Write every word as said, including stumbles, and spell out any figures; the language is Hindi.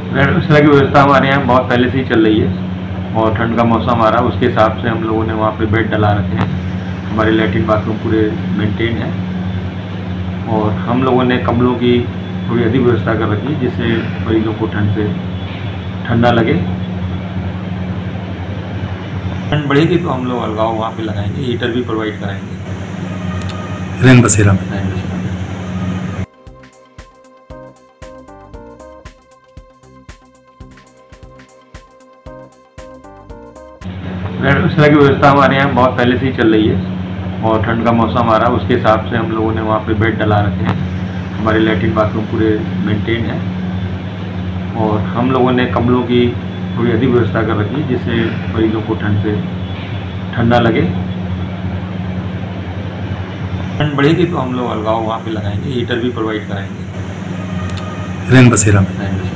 इस तरह की व्यवस्था हमारे यहाँ बहुत पहले से ही चल रही है और ठंड का मौसम आ रहा है, उसके हिसाब से हम लोगों ने वहाँ पे बेड डला रखे हैं। हमारे लैट्रिन बाथरूम पूरे मेंटेन है और हम लोगों ने कमलों की थोड़ी अधिक व्यवस्था कर रखी है जिससे मरीजों को ठंड से ठंडा लगे। ठंड बढ़ेगी तो हम लोग अलगाव वहाँ पे लगाएंगे, हीटर भी प्रोवाइड कराएंगे रैन बसेरा में। रैन बसेरा में। इस तरह की व्यवस्था हमारे यहाँ बहुत पहले से ही चल रही है और ठंड का मौसम आ रहा है, उसके हिसाब से हम लोगों ने वहाँ पे बेड डला रखे हैं। हमारे लैट्रिन बाथरूम पूरे मेंटेन है और हम लोगों ने कमलों की थोड़ी अधिक व्यवस्था कर रखी है जिससे मरीजों को ठंड से ठंडा लगे। ठंड बढ़ेगी तो हम लोग अलगाव वहाँ पे लगाएंगे, हीटर भी प्रोवाइड कराएंगे रैन बसेरा में। रैन बसेरा।